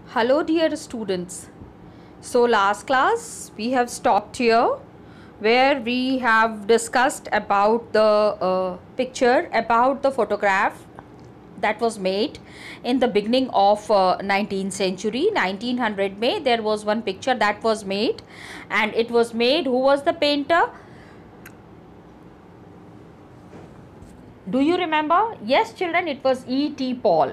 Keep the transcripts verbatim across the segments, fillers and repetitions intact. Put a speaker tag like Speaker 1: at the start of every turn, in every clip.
Speaker 1: Hello dear students. So last class we have stopped here where we have discussed about the uh, picture, about the photograph that was made in the beginning of uh, nineteenth century. nineteen hundred May there was one picture that was made, and it was made, who was the painter? Do you remember? Yes children, it was E T Paul.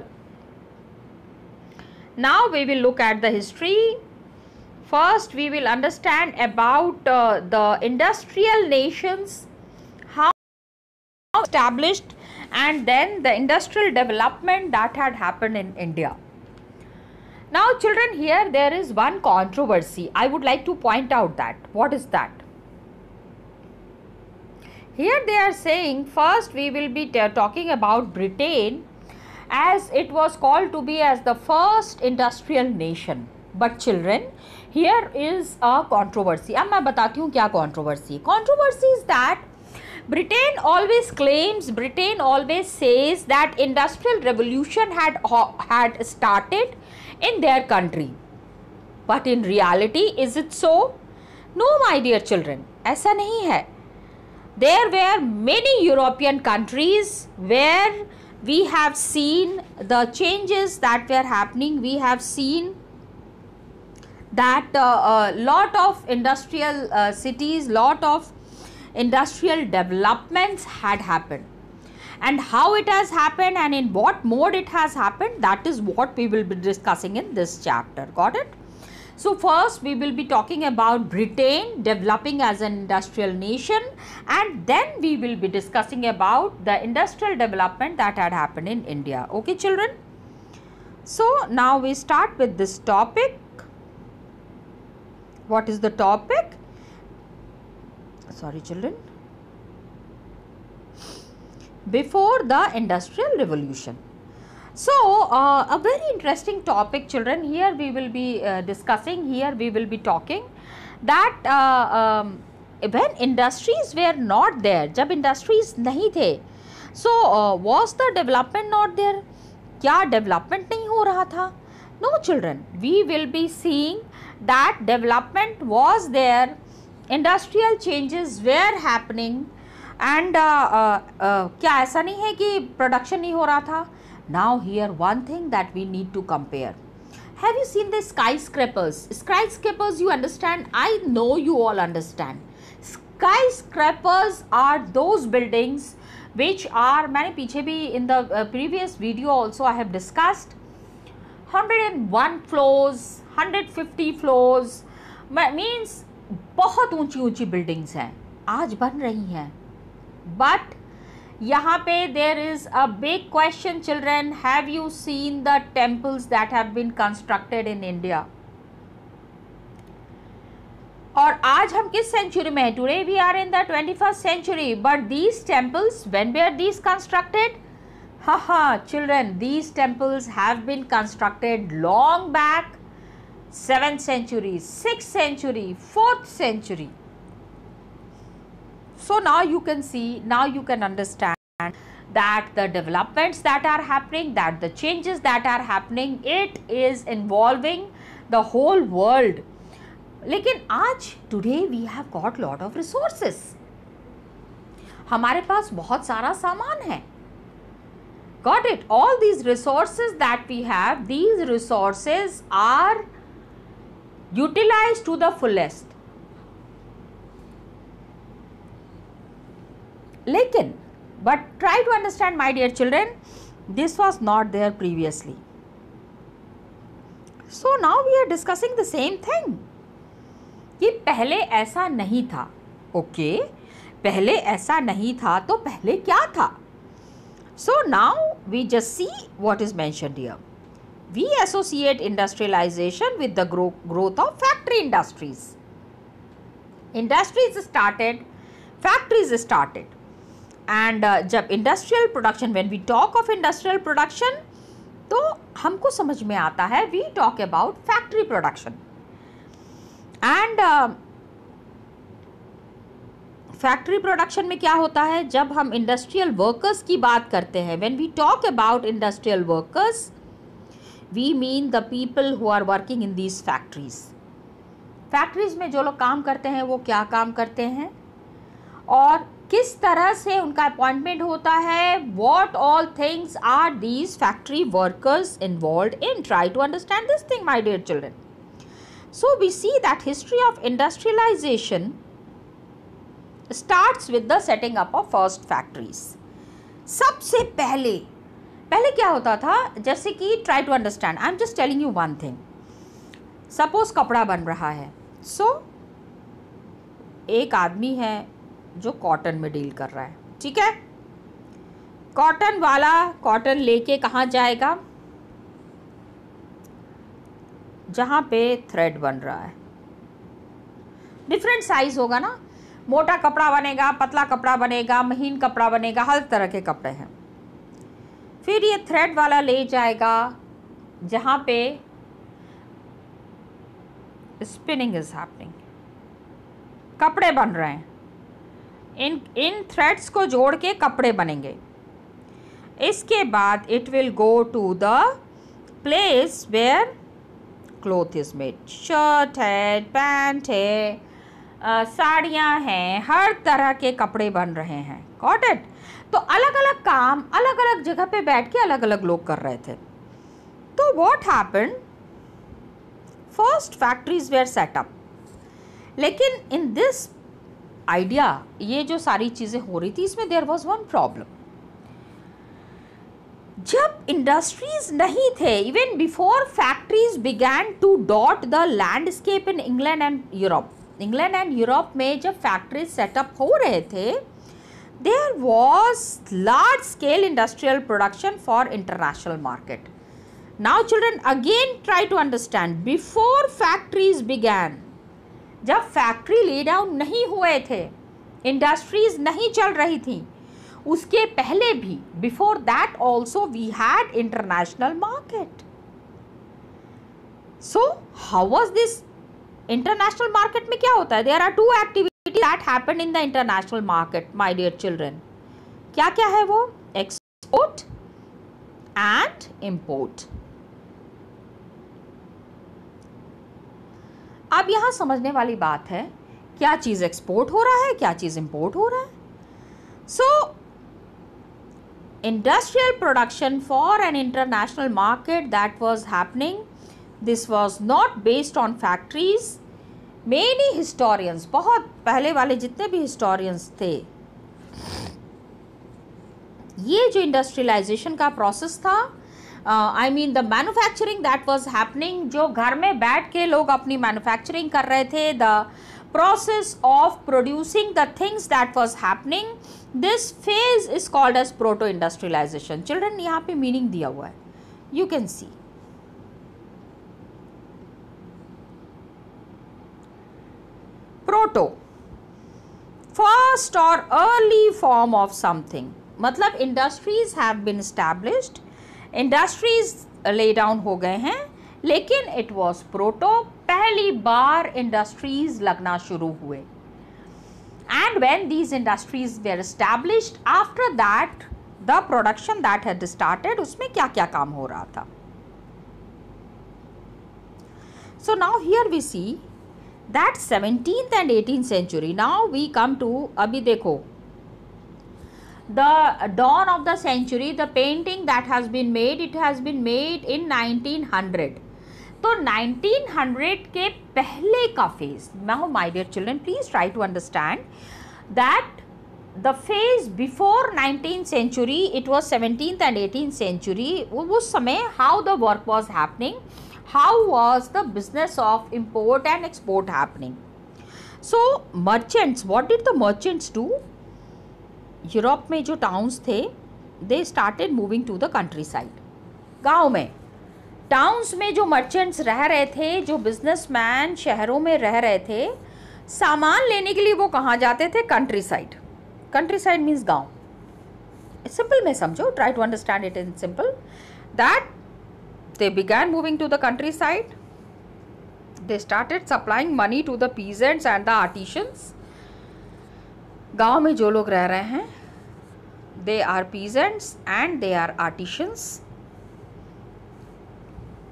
Speaker 1: Now we will look at the history. First we will understand about uh, the industrial nations, how established, and then the industrial development that had happened in India. Now children, here there is one controversy. I would like to point out that. What is that? Here they are saying, first we will be talking about Britain, as it was called to be as the first industrial nation. But children, here is a controversy. अब मैं बताती हूँ क्या controversy. Controversy is that Britain always claims, Britain always says that industrial revolution had had started in their country. But in reality, is it so? No, my dear children, ऐसा नहीं है. There were many European countries where we have seen the changes that were happening. We have seen that a uh, uh, lot of industrial uh, cities, lot of industrial developments had happened. And how it has happened and in what mode it has happened, that is what we will be discussing in this chapter. Got it? So first we will be talking about Britain developing as an industrial nation, and then we will be discussing about the industrial development that had happened in India. Okay children? So now we start with this topic. What is the topic? Sorry children. Before the Industrial Revolution. So, uh, a very interesting topic children. Here we will be uh, discussing, here we will be talking that uh, um, when industries were not there, जब industries नहीं थे, so uh, was the development not there? क्या development नहीं हो रहा था? No children, we will be seeing that development was there, industrial changes were happening, and uh, uh, uh, क्या ऐसा नहीं है कि production नहीं हो रहा था? Now here one thing that we need to compare. Have you seen the skyscrapers? Skyscrapers, you understand? I know you all understand. Skyscrapers are those buildings which are, मैंने पीछे भी in the uh, previous video also I have discussed, one hundred one floors, one hundred fifty floors, means बहुत ऊंची ऊंची buildings हैं, आज बन रही हैं. But यहाँ पे there is a big question children. Have you seen the temples that have been constructed in India? और आज हम किस सेंचुरी में हैं? Today we are in the twenty-first century. But these temples, when were these constructed? Haha children, these temples have been constructed long back, seventh century, sixth century, fourth century. So now you can see, now you can understand that the developments that are happening, that the changes that are happening, it is involving the whole world. लेकिन आज today we have got lot of resources. हमारे पास बहुत सारा सामान है. Got it? All these resources that we have, these resources are utilized to the fullest. लेकिन, but try to understand my dear children, this was not there previously. So now we are discussing the same thing. कि पहले ऐसा नहीं था. Okay, पहले ऐसा नहीं था तो पहले क्या था? So now we just see what is mentioned here. We associate industrialization with the grow growth of factory industries. Industries started, factories started. And uh, जब industrial production, when we talk of industrial production, तो हमको समझ में आता है, we talk about factory production. And uh, factory production में क्या होता है? जब हम industrial workers की बात करते हैं, when we talk about industrial workers, we mean the people who are working in these factories. Factories में जो लोग काम करते हैं वो क्या काम करते हैं और किस तरह से उनका अपॉइंटमेंट होता है, what all things are these factory workers involve in. Try to understand this thing my dear children. So we see that history of industrialisation starts with the setting up of first factories. सबसे पहले पहले क्या होता था, जैसे कि try to understand, I am just telling you one thing. Suppose कपड़ा बन रहा है, सो so, एक आदमी है जो कॉटन में डील कर रहा है, ठीक है। कॉटन वाला कॉटन लेके कहाँ जाएगा, जहाँ पे थ्रेड बन रहा है। डिफरेंट साइज होगा ना, मोटा कपड़ा बनेगा, पतला कपड़ा बनेगा, महीन कपड़ा बनेगा, हर तरह के कपड़े हैं। फिर ये थ्रेड वाला ले जाएगा जहाँ पे स्पिनिंग इज हैपनिंग, कपड़े बन रहे हैं। इन इन थ्रेड्स को जोड़ के कपड़े बनेंगे। इसके बाद it will go to the place where cloth is made. Shirt है, पैंट है, uh, साड़ियाँ हैं, हर तरह के कपड़े बन रहे हैं। Got it. तो अलग अलग काम अलग अलग जगह पे बैठ के अलग अलग लोग कर रहे थे। तो what happened, first factories were set up. लेकिन इन दिस आइडिया, ये जो सारी चीजें हो रही थी, इसमें देयर वाज वन प्रॉब्लम। जब इंडस्ट्रीज नहीं थे, even before factories began to dot the landscape in England and Europe, England and Europe में जब फैक्ट्रीज सेटअप हो रहे थे, there was large scale industrial production for international market. Now children again try to understand, before factories began, जब factory lay down नहीं हुए थे, industries नहीं चल रही थी, उसके पहले भी, before that also we had international market. So how was this international market में क्या होता है, there are two activities that happened in the international market, my dear children. क्या क्या है वो, export and import. अब यहां समझने वाली बात है, क्या चीज एक्सपोर्ट हो रहा है, क्या चीज इंपोर्ट हो रहा है। So industrial production for an international market that was happening, this was not based on factories. Many historians, बहुत पहले वाले जितने भी हिस्टोरियंस थे, ये जो इंडस्ट्रियलाइजेशन का प्रोसेस था, I mean the manufacturing that was happening, जो घर में बैठ के लोग अपनी मैन्युफैक्चरिंग कर रहे थे, the process of producing the things that was happening, this phase is called as proto industrialisation. Children यहाँ पे मीनिंग दिया हुआ है, you can see. Proto, first और अर्ली फॉर्म ऑफ समथिंग, मतलब industries have been established, industries lay down हो गए हैं, लेकिन इट वाज प्रोटो, पहली बार इंडस्ट्रीज लगना शुरू हुए। And when these industries were established, after that the production that had started, उसमें क्या क्या काम हो रहा था। So now here we see that seventeenth and eighteenth century. Now we come to, अभी देखो, the dawn of the century, the painting that has been made, it has been made in nineteen hundred. तो nineteen hundred के पहले का phase, now my dear children please try to understand that the phase before nineteenth century, it was seventeenth and eighteenth century, उस समय how the work was happening, how was the business of import and export happening. So merchants, what did the merchants do? Europe में जो towns थे, they started moving to the countryside. गाँव में, towns में जो merchants रह रहे थे, जो बिजनेसमैन शहरों में रह रहे थे, सामान लेने के लिए वो कहाँ जाते थे, countryside. Countryside means गाँव। सिंपल में समझो, try to understand it in simple, that they began moving to the countryside. They started supplying money to the peasants and the artisans. गाँव में जो लोग रह रहे हैं, they are peasants and they are artisans.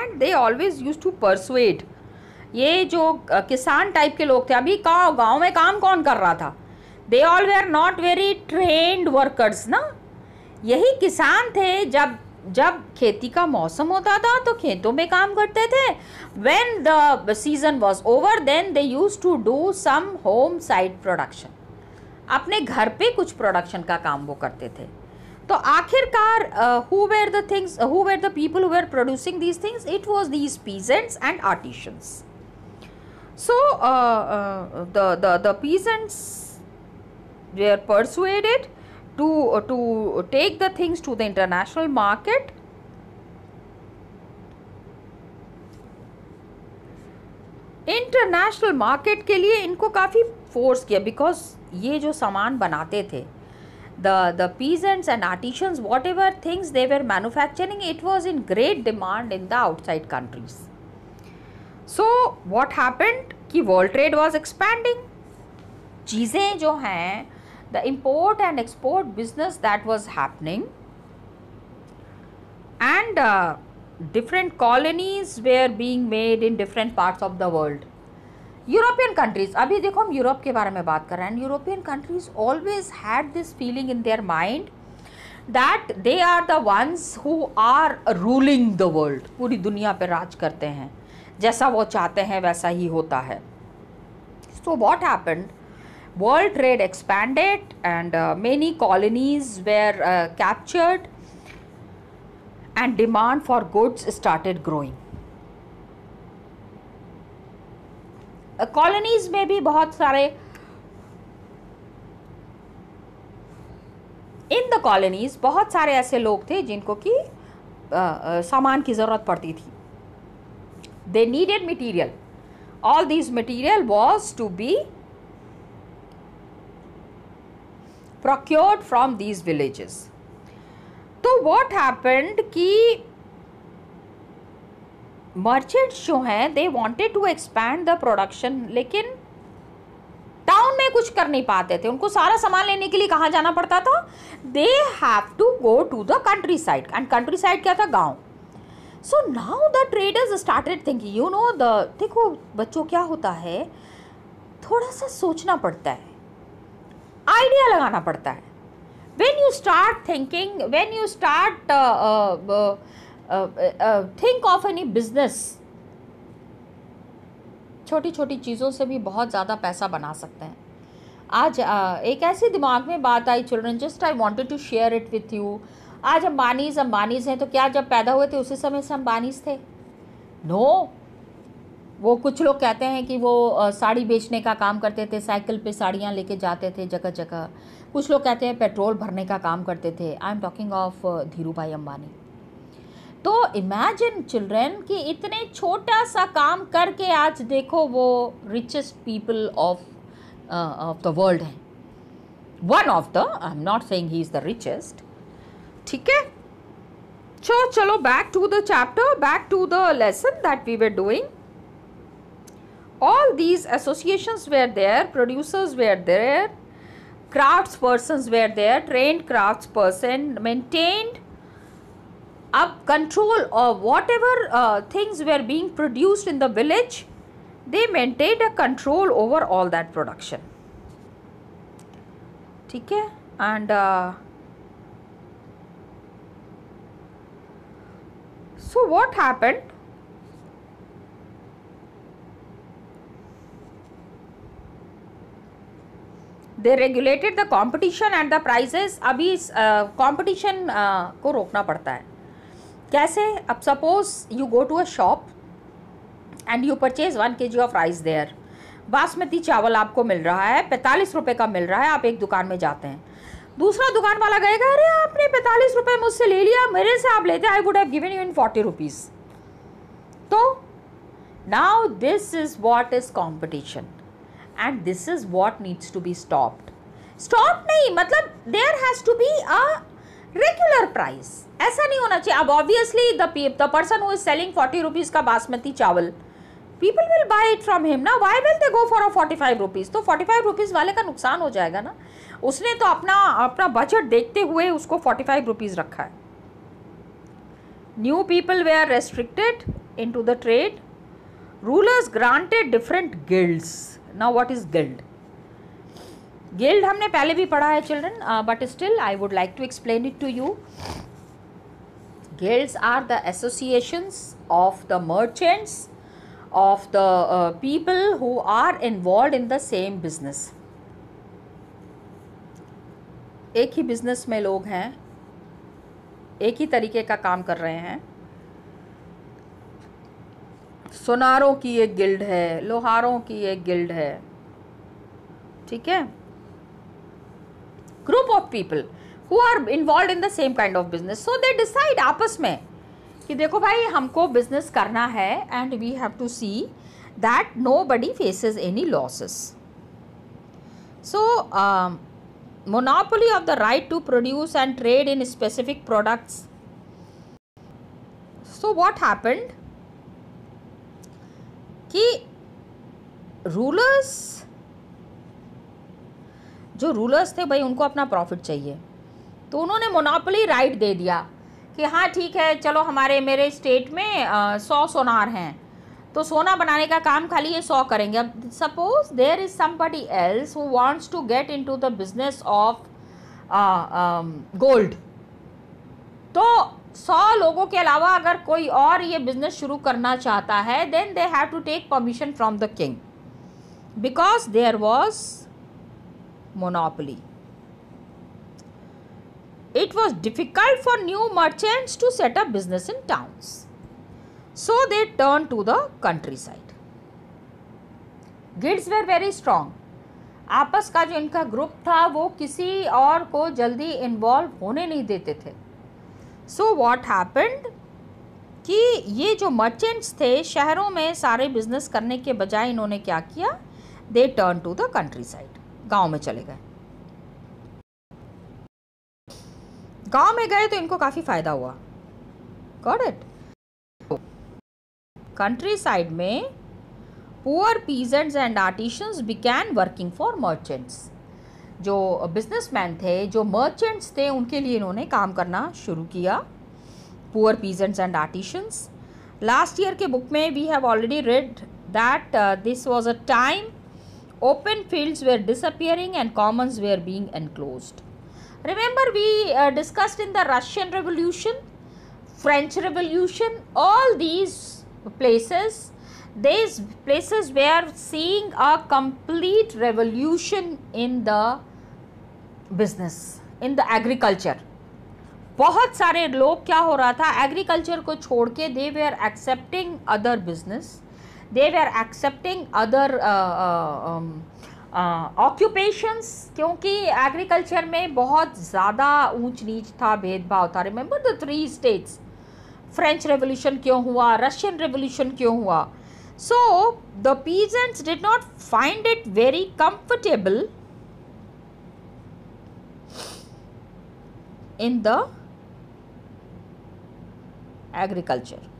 Speaker 1: And they always use to persuade. ये जो किसान टाइप के लोग थे, अभी गाँव गाँव में काम कौन कर रहा था? They all were not very trained workers ना. यही किसान थे. जब जब खेती का मौसम होता था तो खेतों में काम करते थे. When the season was over then they used to do some home side production. अपने घर पे कुछ प्रोडक्शन का काम वो करते थे. तो आखिरकार who were the things who were the people who were producing these things? It was these peasants and artisans. So the the the peasants were persuaded to uh, to take the things to the international market. International market के लिए इनको काफ़ी force किया, because ये जो सामान बनाते थे, the the peasants and artisans, whatever things they were manufacturing, it was in great demand in the outside countries. So what happened कि वर्ल्ड ट्रेड वॉज एक्सपैंडिंग. चीज़ें जो हैं, the import and export business that was happening, and uh, different colonies were being made in different parts of the world. European countries, अभी देखो हम Europe के बारे में बात कर रहे हैं. European countries always had this feeling in their mind that they are the ones who are ruling the world. पूरी दुनिया पे राज करते हैं, जैसा वो चाहते हैं वैसा ही होता है. So what happened? World trade expanded and uh, many colonies were uh, captured and demand for goods started growing. uh, colonies में भी बहुत सारे in the colonies बहुत सारे ऐसे लोग थे जिनको कि uh, uh, सामान की ज़रूरत पड़ती थी. They needed material. All these material was to be procured from these villages. तो what happened कि merchants जो हैं they wanted to expand the production, लेकिन टाउन में कुछ कर नहीं पाते थे. उनको सारा सामान लेने के लिए कहाँ जाना पड़ता था? They have to go to the countryside, and countryside क्या था? गाँव. So now the traders started thinking, you know the देखो बच्चों क्या होता है, थोड़ा सा सोचना पड़ता है, आइडिया लगाना पड़ता है. When you start thinking, when you start uh, uh, uh, uh, think of any business, छोटी छोटी चीज़ों से भी बहुत ज़्यादा पैसा बना सकते हैं. आज uh, एक ऐसी दिमाग में बात आई children, just I wanted to share it with you. आज अंबानीज अंबानीज हैं, तो क्या जब पैदा हुए थे उसी समय से अंबानीज थे? No no. वो कुछ लोग कहते हैं कि वो साड़ी बेचने का काम करते थे, साइकिल पे साड़ियाँ लेके जाते थे जगह जगह. कुछ लोग कहते हैं पेट्रोल भरने का काम करते थे. I am talking of Dhirubhai Ambani. तो इमेजिन चिल्ड्रन कि इतने छोटा सा काम करके आज देखो वो richest people of of the world हैं. One of the, I am not saying he is the richest. ठीक है. सो चलो back to the chapter, back to the lesson that we were doing. All these associations were there, producers were there, craftspersons were there, trained craftsperson maintained up control of whatever uh, things were being produced in the village. They maintained a control over all that production. ठीक है. And uh, so what happened? They regulated the competition and the prices. अभी competition uh, को रोकना पड़ता है. कैसे? अब suppose you go to a shop and you purchase one kg of rice there. Basmati चावल आपको मिल रहा है, पैंतालीस रुपये का मिल रहा है. आप एक दुकान में जाते हैं, दूसरा दुकान वाला कहेगा अरे आपने पैंतालीस रुपये मुझसे ले लिया, मेरे से आप लेते I would have given you in forty rupees. तो now this is what is competition and this is what needs to be stopped. Stop नहीं मतलब there has to be a regular price. ऐसा नहीं होना चाहिए. अब obviously the the person who is selling forty rupees का बासमती चावल, people will buy it from him ना. Why will they go for a forty-five rupees? तो forty-five rupees वाले का नुकसान हो जाएगा ना. उसने तो अपना अपना बजट देखते हुए उसको forty-five rupees रखा है. New people were restricted into the trade. Rulers granted different guilds. Now what is guild? Guild हमने पहले भी पढ़ा है children, uh, but still I would like to explain it to you. Guilds are the associations of the merchants, of the uh, people who are involved in the same business. एक ही business में लोग हैं, एक ही तरीके का काम कर रहे हैं. सोनारों की एक गिल्ड है, लोहारों की एक गिल्ड है, ठीक है. Group of people who are involved in the same kind of business, so they decide आपस में कि देखो भाई हमको business करना है and we have to see that nobody faces any losses. So um, monopoly of the right to produce and trade in specific products. So what happened कि rulers, जो रूलर्स थे भाई उनको अपना प्रॉफिट चाहिए, तो उन्होंने मोनोपोली राइट दे दिया कि हाँ ठीक है चलो हमारे मेरे स्टेट में आ, सौ सोनार हैं तो सोना बनाने का काम खाली ये सौ करेंगे. अब suppose there is somebody else who wants to get into the business of gold, तो सौ लोगों के अलावा अगर कोई और ये बिजनेस शुरू करना चाहता है then they have to take permission from the king because there was monopoly. It was difficult for new merchants to set up business in towns, so they turned to the countryside. Guilds were very strong. आपस का जो इनका group था वो किसी और को जल्दी इन्वॉल्व होने नहीं देते थे. So what happened कि ये जो मर्चेंट्स थे शहरों में सारे बिजनेस करने के बजाय इन्होंने क्या किया, they turned to the countryside. गांव में चले गए. गांव में गए तो इनको काफी फायदा हुआ. Got it. कंट्री साइड में poor peasants and artisans began working for merchants. जो बिजनेसमैन थे, जो मर्चेंट्स थे, उनके लिए इन्होंने काम करना शुरू किया. Poor peasants and artisans. Last year के बुक में we have already read that this was a time open fields were disappearing and commons were being enclosed. Remember we uh, discussed in the Russian Revolution, French Revolution, all these places, these places were seeing a complete revolution in the business, in the agriculture. बहुत सारे लोग क्या हो रहा था, agriculture को छोड़ के they were accepting other business, they were accepting other uh, uh, um, occupations uh, क्योंकि एग्रीकल्चर में बहुत ज़्यादा ऊंच नीच था, भेदभाव था. Remember the three states. French revolution क्यों हुआ, रशियन रेवोल्यूशन क्यों हुआ. So the peasants did not find it very comfortable in the agriculture.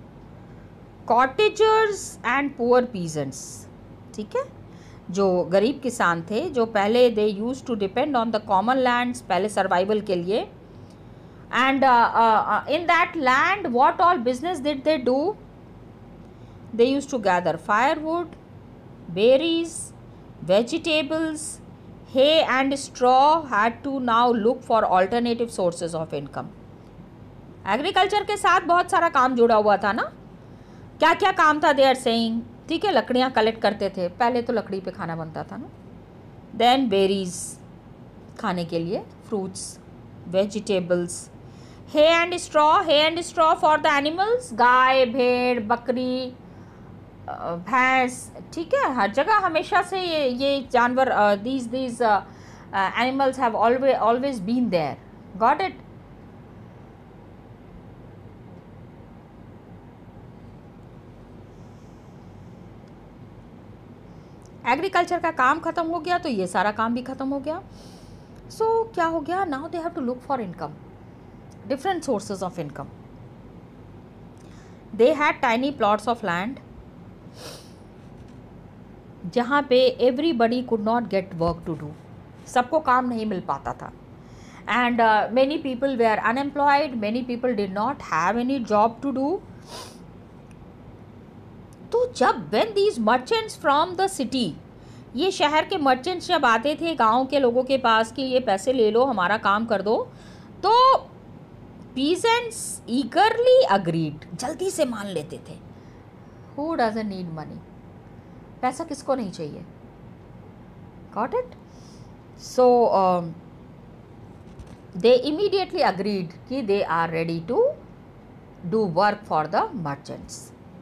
Speaker 1: Cottagers and poor peasants, ठीक है, जो गरीब किसान थे, जो पहले they use to depend on the common lands, पहले सर्वाइवल के लिए. And in that land what all business did they do, they use to gather firewood, berries, vegetables, hay and straw. Had to now look for alternative sources of income. Agriculture के साथ बहुत सारा काम जुड़ा हुआ था ना. क्या क्या काम था, दे आर सेइंग, ठीक है, लकड़ियाँ कलेक्ट करते थे. पहले तो लकड़ी पे खाना बनता था ना. देन बेरीज खाने के लिए, fruits, vegetables, hay and straw. Hay and straw for the animals, गाय, भेड़, बकरी, भैंस, ठीक है, हर जगह हमेशा से ये ये जानवर, these these animals have always always been there. Got it. Agriculture का काम ख़त्म हो गया तो ये सारा काम भी ख़त्म हो गया. सो so, क्या हो गया, now they have to look for income, different sources of income. They had tiny plots of land जहाँ पे everybody could not get work to do, सबको काम नहीं मिल पाता था. And many people were unemployed, many people did not have any job to do. तो जब when these merchants from the city, ये शहर के मर्चेंट्स जब आते थे गांव के लोगों के पास कि ये पैसे ले लो, हमारा काम कर दो, तो peasants eagerly agreed, जल्दी से मान लेते थे. Who doesn't need money? पैसा किसको नहीं चाहिए? Got it? So um, they immediately agreed कि they are ready to do work for the merchants.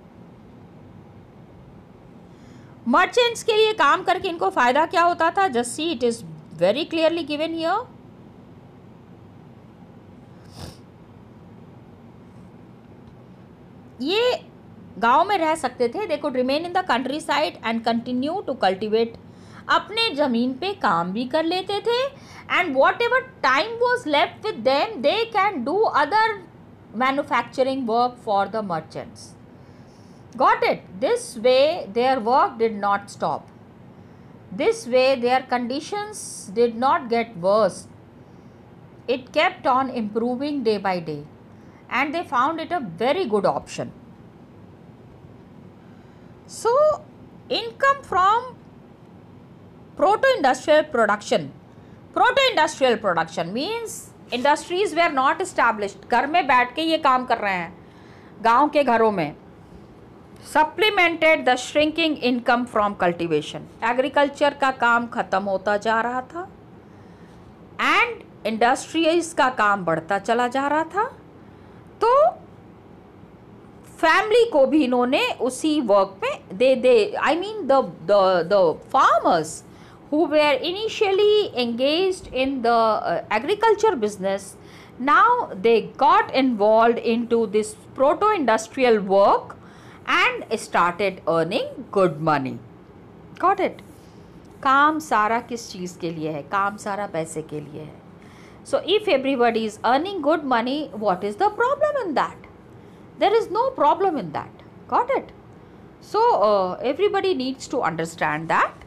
Speaker 1: Merchants के लिए काम करके इनको फायदा क्या होता था? Just see, it is very clearly given here. ये गांव में रह सकते थे. They could remain in the countryside and continue to cultivate. अपने जमीन पे काम भी कर लेते थे. And whatever time was left with them, they can do other manufacturing work for the merchants. Got it? This way their work did not stop. This way their conditions did not get worse. It kept on improving day by day, and they found it a very good option. So, income from proto-industrial production. Proto-industrial production means industries were not established. घर में बैठ के ये काम कर रहे हैं गांव के घरों में. Supplemented the shrinking income from cultivation. Agriculture का काम खत्म होता जा रहा था and industries का काम बढ़ता चला जा रहा था. तो फैमिली को भी इन्होंने उसी वर्क में they they I mean the the the farmers who were initially engaged in the uh, agriculture business, now they got involved into this proto-industrial work and started earning good money. Got it? काम सारा किस चीज़ के लिए है? काम सारा पैसे के लिए है. So if everybody is earning good money, what is the problem in that? There is no problem in that. Got it? So uh, everybody needs to understand that.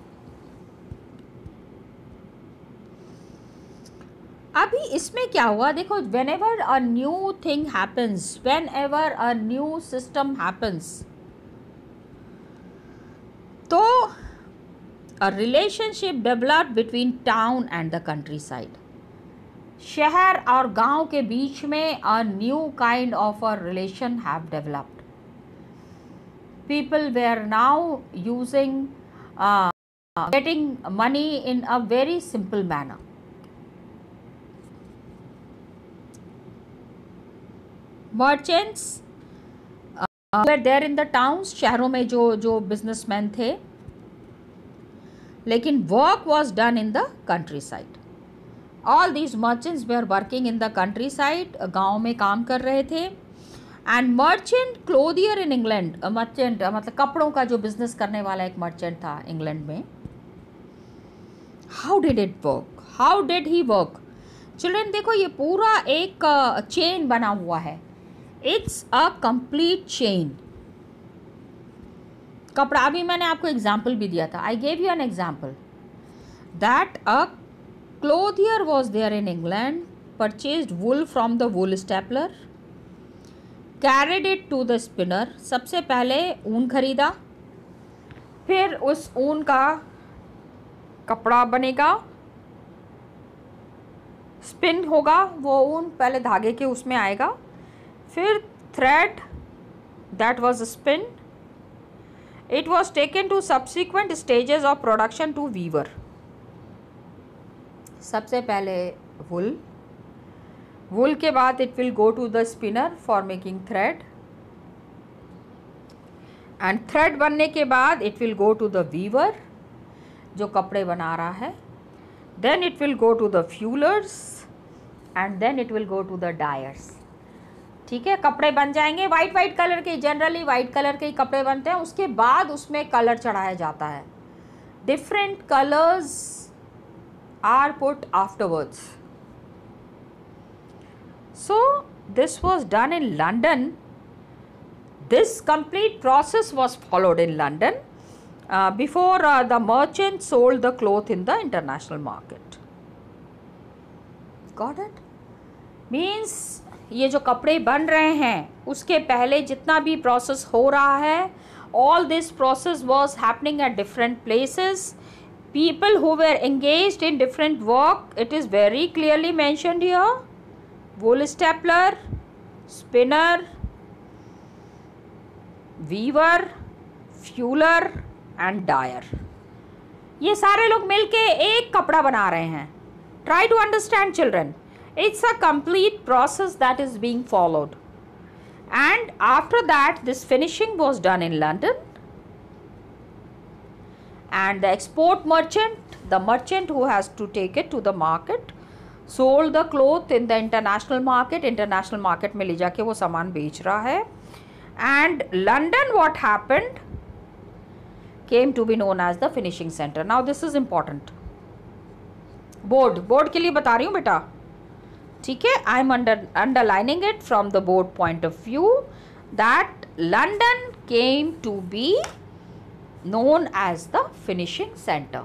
Speaker 1: अभी इसमें क्या हुआ देखो, whenever a new thing happens, whenever a new system happens, तो a relationship developed between town and the countryside. शहर और गांव के बीच में a new kind of a relation have developed. People were now using uh, getting money in a very simple manner. Merchants uh, were there in the towns. शहरों में जो जो businessmen थे, लेकिन work was done in the countryside. All these merchants were working in the countryside. गाँव में काम कर रहे थे. And merchant clothier in England, merchant मतलब कपड़ों का जो business करने वाला एक merchant था इंग्लैंड में. How did it work? How did he work? Children देखो, ये पूरा एक चेन uh, बना हुआ है. It's a complete chain. कपड़ा, अभी मैंने आपको एग्जाम्पल भी दिया था. I gave you an example that a clothier was there in England, purchased wool from the wool stapler, carried it to the spinner. सबसे पहले ऊन खरीदा, फिर उस ऊन का कपड़ा बनेगा, स्पिन होगा, वो ऊन पहले धागे के उसमें आएगा, फिर thread that was spin, it was taken to subsequent stages of production to weaver. सबसे पहले wool, wool के बाद it will go to the spinner for making thread, and thread बनने के बाद it will go to the weaver जो कपड़े बना रहा है, then it will go to the fullers, and then it will go to the dyers. ठीक है, कपड़े बन जाएंगे वाइट वाइट कलर के, जनरली वाइट कलर के ही कपड़े बनते हैं. उसके बाद उसमें कलर चढ़ाया जाता है. Different colours are put afterwards. So this was done in London. This complete process was followed in London before the merchant sold the cloth in the international market. Got it? Means ये जो कपड़े बन रहे हैं उसके पहले जितना भी प्रोसेस हो रहा है All this process was happening at different places. People who were engaged in different work, it is very clearly mentioned here. Wool stapler, spinner, weaver, fueler and dyer. ये सारे लोग मिलके एक कपड़ा बना रहे हैं. Try to understand, children. It's a complete process that is being followed. And after that, this finishing was done in London. And the export merchant, the merchant who has to take it to the market, sold the cloth in the international market. International market में ले जाके वो सामान बेच रहा है. And London, what happened, came to be known as the finishing center. Now this is important. Board, board के लिए बता रही हूँ बेटा. ठीक है, I am under underlining it from the board point of view that London came to be known as the finishing center.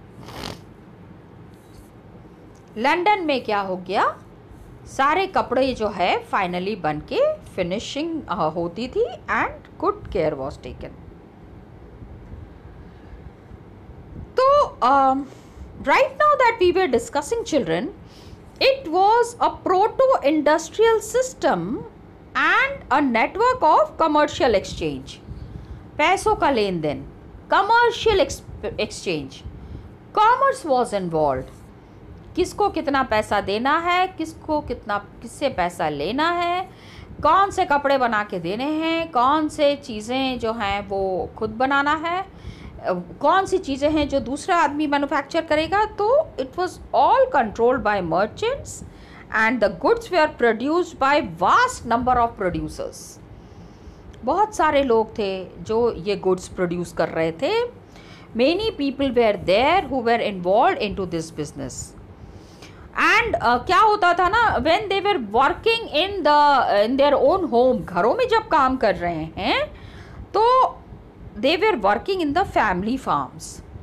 Speaker 1: London में क्या हो गया, सारे कपड़े जो है फाइनली बन के फिनिशिंग होती थी and good care was taken. तो right now that we were discussing children, it was a proto-industrial system and a network of commercial exchange. पैसों का लेन देन, commercial exchange, commerce was involved. किसको कितना पैसा देना है, किसको कितना किससे पैसा लेना है, कौन से कपड़े बना के देने हैं, कौन से चीज़ें जो हैं वो खुद बनाना है, कौन सी चीज़ें हैं जो दूसरा आदमी मैन्युफैक्चर करेगा. तो it was all controlled by merchants and the goods were produced by vast number of producers. बहुत सारे लोग थे जो ये गुड्स प्रोड्यूस कर रहे थे. Many people were there who were involved into this business. And क्या होता था ना, when they were working in the in their own home, घरों में जब काम कर रहे हैं तो they were working in the family farms.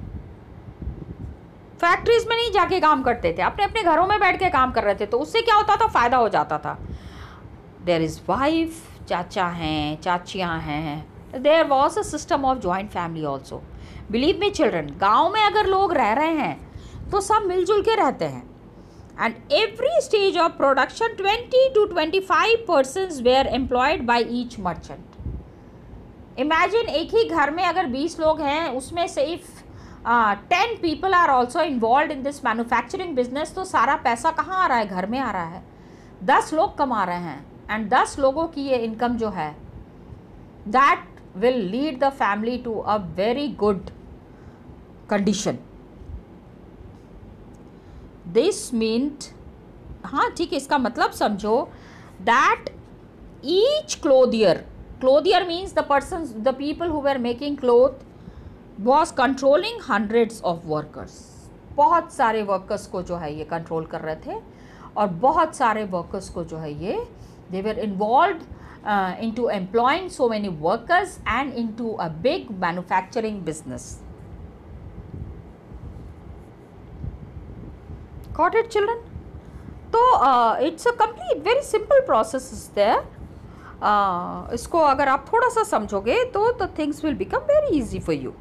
Speaker 1: Factories में नहीं जाके काम करते थे, अपने अपने घरों में बैठ के काम कर रहे थे. तो उससे क्या होता था, फ़ायदा हो जाता था. देयर इज़ वाइफ, चाचा हैं, चाचियाँ हैं. There was a system of joint family also. Believe me children, गाँव में अगर लोग रह रहे हैं तो सब मिलजुल के रहते हैं. And every stage of production twenty two twenty five persons were employed by each merchant. Imagine एक ही घर में अगर बीस लोग हैं, उसमें से if ten people are also involve in this manufacturing business, तो सारा पैसा कहाँ आ रहा है, घर में आ रहा है. दस लोग कमा रहे हैं एंड दस लोगों की ये इनकम जो है, that will lead the family to a very good condition. This meant, हाँ ठीक है, इसका मतलब समझो that each clothier, clothier means the persons, the people who were making cloth was controlling hundreds of workers. बहुत सारे वर्कर्स को जो है ये कंट्रोल कर रहे थे और बहुत सारे वर्कर्स को जो है ये they were involved uh, into employing so many workers and into a big manufacturing business. Got it, children? तो uh, it's a complete very simple process is there. Uh, इसको अगर आप थोड़ा सा समझोगे तो the things will become very easy for you.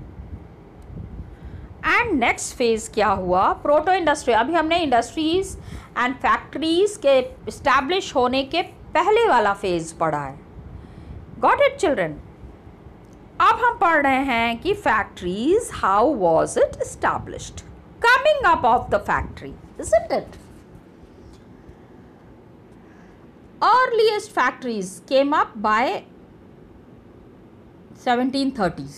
Speaker 1: And next phase क्या हुआ, प्रोटो इंडस्ट्री. अभी हमने इंडस्ट्रीज एंड फैक्ट्रीज के इस्टेब्लिश होने के पहले वाला फेज पढ़ा है. Got it children? अब हम पढ़ रहे हैं कि factories, how was it established, coming up of the factory, isn't it? Earliest factories came up by seventeen thirties.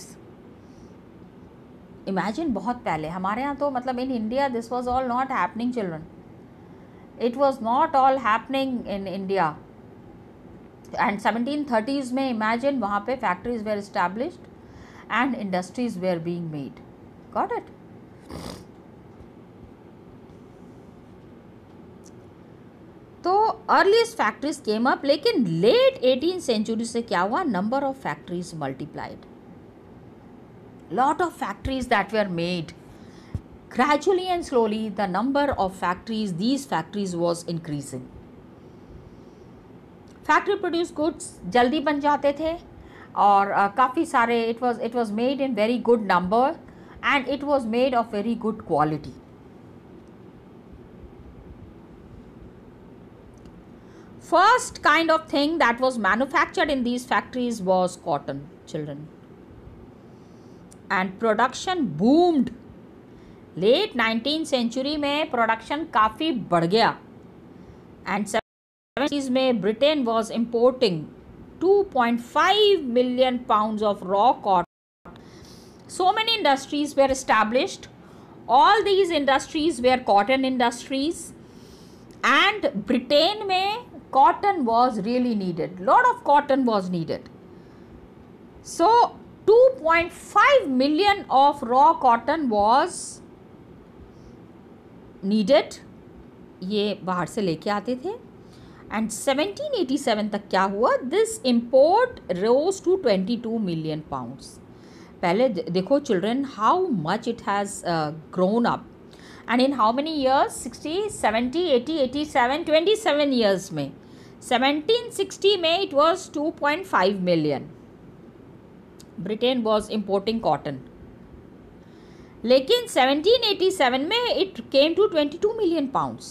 Speaker 1: Imagine, बहुत पहले. हमारे यहाँ तो मतलब in India this was all not happening, children. It was not all happening in India. And seventeen thirties में imagine वहाँ पे factories were established and industries were being made. Got it? तो अर्लीस्ट फैक्ट्रीज केम अप, लेकिन late eighteen century से क्या हुआ, number of factories multiplied. Lot of factories that were made. Gradually and slowly the number of factories, these factories was increasing. Factory produce goods जल्दी बन जाते थे और uh, काफ़ी सारे it was it was made in very good number and it was made of very good quality. First kind of thing that was manufactured in these factories was cotton, children, and production boomed. Late nineteenth century में production काफ़ी बढ़ गया and seventies में Britain was importing two point five million pounds of raw cotton. So many industries were established. All these industries were cotton industries, and Britain में cotton was really needed. Lot of cotton was needed. So two point five million of raw cotton was needed. ये बाहर से लेके आते थे. And seventeen eighty-seven तक क्या हुआ? This import rose to twenty-two million pounds. पहले देखो children how much it has uh, grown up. And in how many years? sixty, seventy, eighty, eighty-seven, twenty-seven years में. seventeen sixty में it was two point five million. Britain was importing cotton. लेकिन seventeen eighty-seven में it came to twenty-two million pounds.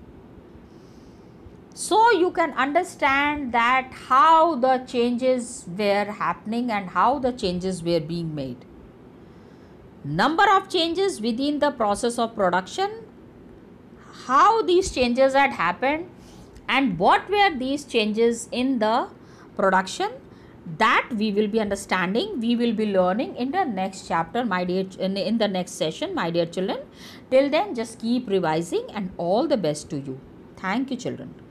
Speaker 1: So you can understand that how the changes were happening and how the changes were being made. Number of changes within the process of production, how these changes had happened, and what were these changes in the production, that we will be understanding, we will be learning in the next chapter, my dear, in, in the next session, my dear children. Till then, just keep revising and all the best to you. Thank you, children.